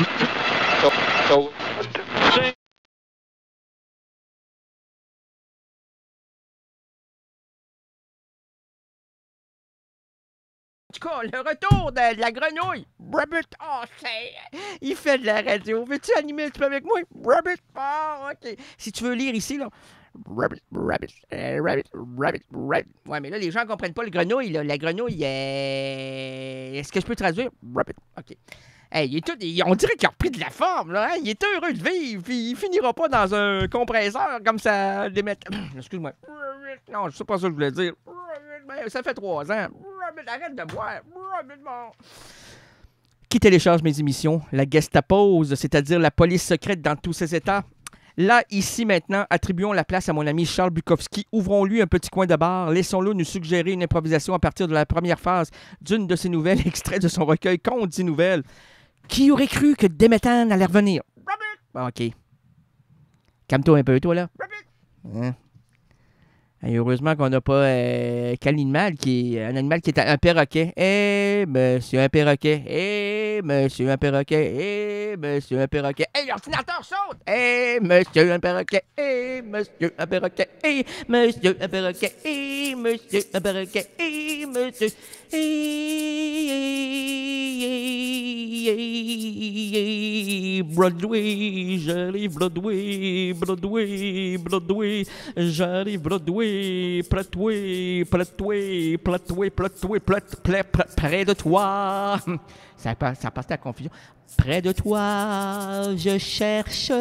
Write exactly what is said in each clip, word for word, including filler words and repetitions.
So, En tout cas, le retour de, de la grenouille. Rabbit. Oh, c'est... Il fait de la radio. Veux-tu animer un petit peu avec moi? Rabbit. Oh, OK. Si tu veux lire ici, là. Rabbit, rabbit, euh, rabbit, rabbit, rabbit. Ouais, mais là, les gens comprennent pas le grenouille, là. La grenouille, euh... est-ce que je peux traduire? Rabbit. OK. Hey, il est tout, il- on dirait qu'il a repris de la forme, là. Hein? Il est heureux de vivre, puis il finira pas dans un compresseur comme ça démettre. Excuse-moi. Non, je sais pas ça que je voulais dire. Ben, ça fait trois ans. Arrête de boire. Bon. Qui télécharge mes émissions? La Gestapose, c'est-à-dire la police secrète dans tous ses états. Là, ici, maintenant, attribuons la place à mon ami Charles Bukowski. Ouvrons-lui un petit coin de bar. Laissons-le nous suggérer une improvisation à partir de la première phase d'une de ses nouvelles, extrait de son recueil Contes dix nouvelles. Qui aurait cru que Demetan allait revenir? Bon, OK. Calme-toi un peu, toi, là. Hein? Et heureusement qu'on n'a pas euh, quel animal qui est un animal qui est un perroquet. Eh, monsieur un perroquet. Eh, monsieur un perroquet. Eh, monsieur un perroquet. Eh, l'ordinateur saute. Eh, monsieur un perroquet. Eh, monsieur un perroquet. Eh, monsieur un perroquet. Eh, monsieur un perroquet. Eh, monsieur. Eh, Broadway, j'arrive Broadway, Broadway, Broadway, j'arrive Broadway, près de toi, près de toi, près de toi, près de toi, près de près, près, près de toi. Ça passe, ça passe la confusion. Près de toi, je cherche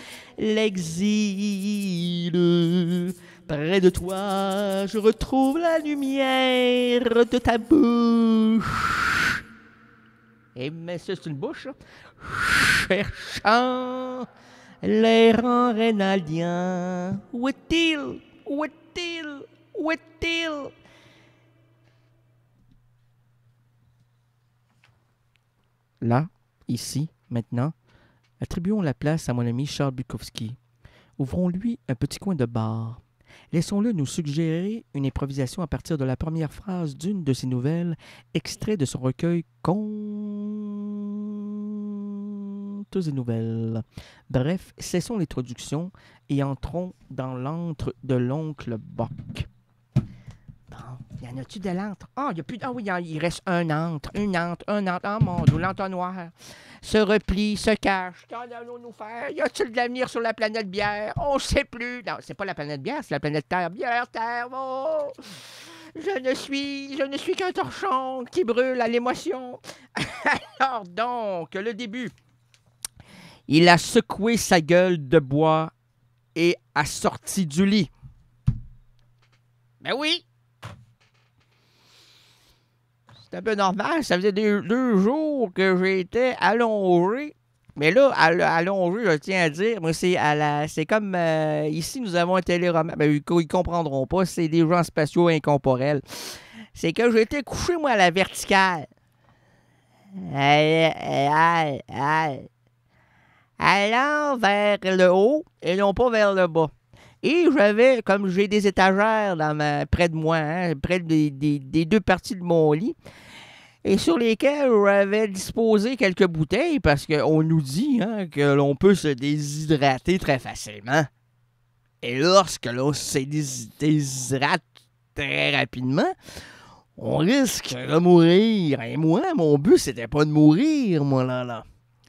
l'exil. Près de toi, je retrouve la lumière de ta bouche. Et mais ça, c'est une bouche, là. Cherchant l'errant rénaldien. Où est-il? Où est-il? Où est-il? Là, ici, maintenant, attribuons la place à mon ami Charles Bukowski. Ouvrons-lui un petit coin de bar. Laissons-le nous suggérer une improvisation à partir de la première phrase d'une de ses nouvelles, extrait de son recueil Contes et nouvelles. Bref, cessons l'introduction et entrons dans l'antre de l'oncle Bock. Bon, y en a-tu de l'antre? Ah, il y a plus. Ah oui, il reste un antre, une antre, un antre. Ah mon Dieu, l'entonnoir se replie, se cache. Qu'allons-nous faire? Y a-t-il de l'avenir sur la planète bière? On ne sait plus. Non, c'est pas la planète bière, c'est la planète Terre. Bière, Terre, oh! Je ne suis, je ne suis qu'un torchon qui brûle à l'émotion. Alors donc, le début. Il a secoué sa gueule de bois et a sorti du lit. Ben oui! C'est un peu normal. Ça faisait deux, deux jours que j'étais allongé. Mais là, all- allongé, je tiens à dire, moi, c'est à la. C'est comme euh, ici, nous avons un téléroman. Ben, ils, ils comprendront pas, c'est des gens spatiaux incorporels. C'est que j'étais couché, moi, à la verticale. Allez, allez, allez. Allant vers le haut et non pas vers le bas. Et j'avais, comme j'ai des étagères dans ma, près de moi, hein, près des, des, des deux parties de mon lit, et sur lesquelles j'avais disposé quelques bouteilles, parce qu'on nous dit hein, que l'on peut se déshydrater très facilement. Et lorsque l'on se dés- déshydrate très rapidement, on risque de mourir. Et moi, mon but, c'était pas de mourir, moi, là, là.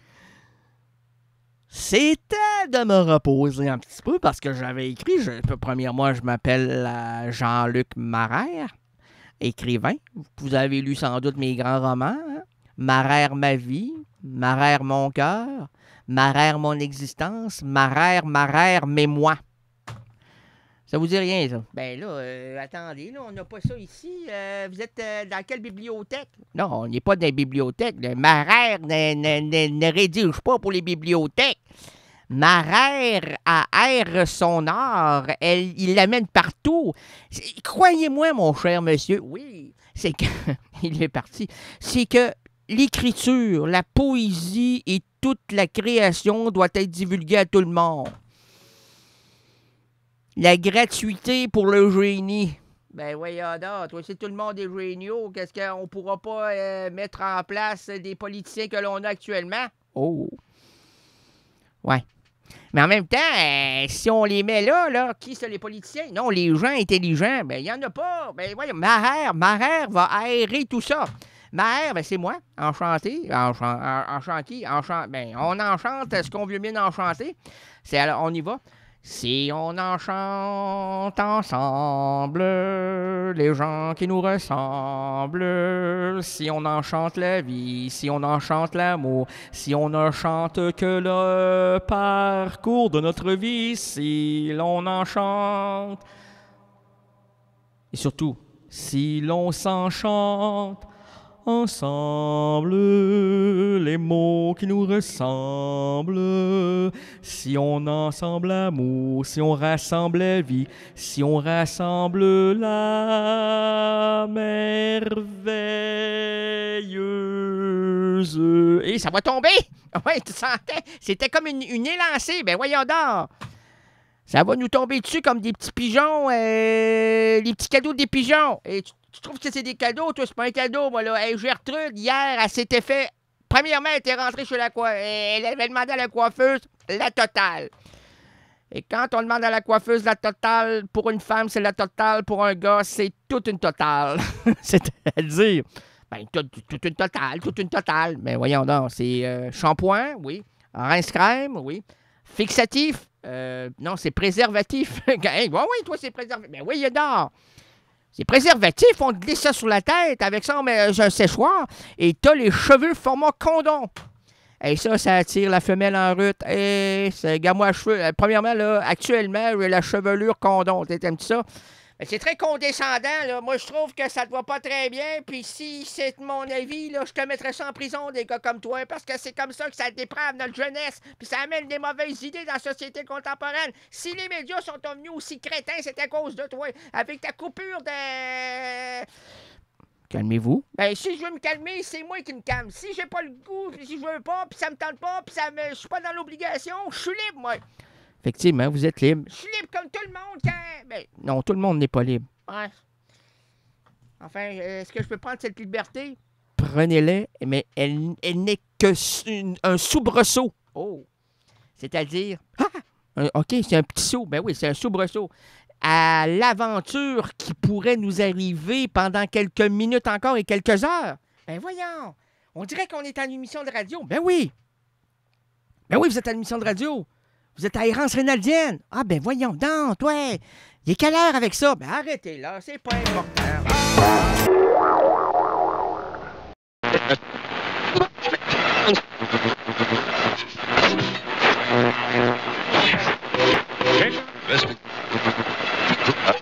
C'était de me reposer un petit peu parce que j'avais écrit, je, premièrement, je m'appelle euh, Jean-Luc Marère, écrivain. Vous avez lu sans doute mes grands romans. Hein? Marère ma vie, Marère mon cœur, Marère mon existence, Marère, Marère, mais moi. Ça vous dit rien, ça? Ben là, euh, attendez, là, on n'a pas ça ici. Euh, vous êtes euh, dans quelle bibliothèque? Non, on n'est pas dans les bibliothèques. Le Marère ne, ne, ne, ne rédige pas pour les bibliothèques. Marère a air son art. Elle, il l'amène partout. C'est- Croyez-moi, mon cher monsieur, oui, c'est que... il est parti. C'est que l'écriture, la poésie et toute la création doit être divulguée à tout le monde. La gratuité pour le génie. Ben voyons donc, toi, si tout le monde est géniaux, qu'est-ce qu'on pourra pas euh, mettre en place des politiciens que l'on a actuellement? Oh. Ouais. Mais en même temps, euh, si on les met là, là, qui sont les politiciens? Non, les gens intelligents, ben il n'y en a pas. Ben voyons, Maher, Maher va aérer tout ça. Maher, ben c'est moi, enchanté, enchan, en- enchanté, enchant, ben on enchante ce qu'on veut bien enchanter. C'est alors, on y va. Si on enchante ensemble les gens qui nous ressemblent, si on enchante la vie, si on enchante l'amour, si on ne chante que le parcours de notre vie, si l'on enchante, et surtout, si l'on s'enchante ensemble les mots qui nous ressemblent, si on ensemble l'amour, si on rassemble la vie, si on rassemble la merveilleuse. Et ça va tomber! Oui, tu sentais? C'était comme une, une élancée. Ben voyons donc! Ça va nous tomber dessus comme des petits pigeons, euh, les petits cadeaux des pigeons. Et tu, tu trouves que c'est des cadeaux? Toi, c'est pas un cadeau, moi, là. Hey, Gertrude, hier, elle s'était fait... Premièrement, elle était rentrée chez la coiffeuse. Elle avait demandé à la coiffeuse la totale. Et quand on demande à la coiffeuse la totale, pour une femme, c'est la totale. Pour un gars, c'est toute une totale. C'est-à-dire... Ben, toute, toute une totale, toute une totale. Mais voyons donc, c'est euh, shampoing, oui. Rince-crème, oui. Fixatif, euh, non, c'est préservatif. Hey, oui, oui, toi, c'est préservatif. Mais oui, il y a d'or. C'est préservatif, on te glisse ça sur la tête. Avec ça, on met un séchoir et t'as les cheveux format condom. Et ça, ça attire la femelle en route. Et c'est, regarde-moi à cheveux. Euh, Premièrement, là, actuellement, j'ai la chevelure condom. T'aimes-tu ça? Mais c'est très condescendant, là. Moi, je trouve que ça te va pas très bien. Puis si c'est mon avis, là, je te mettrais ça en prison, des gars comme toi, parce que c'est comme ça que ça déprave notre jeunesse. Puis ça amène des mauvaises idées dans la société contemporaine. Si les médias sont devenus aussi crétins, c'est à cause de toi. Avec ta coupure de... Calmez-vous. Ben, si je veux me calmer, c'est moi qui me calme. Si j'ai pas le goût, puis si je veux pas, puis ça me tente pas, puis ça me... je suis pas dans l'obligation, je suis libre, moi. Effectivement, vous êtes libre. Je suis libre comme tout le monde quand... Ben, non, tout le monde n'est pas libre. Ouais. Enfin, est-ce que je peux prendre cette liberté? Prenez-la, mais elle, elle n'est que su- un soubresaut. Oh. C'est-à-dire... Ah! Un- OK, c'est un petit saut. Ben oui, c'est un soubresaut. À l'aventure qui pourrait nous arriver pendant quelques minutes encore et quelques heures. Ben voyons. On dirait qu'on est en émission de radio. Ben oui. Ben oui, vous êtes en émission de radio. Vous êtes à errance rénaldienne. Ah, ben voyons donc, toi. Il est quelle heure avec ça? Ben arrêtez là, c'est pas important. Okay.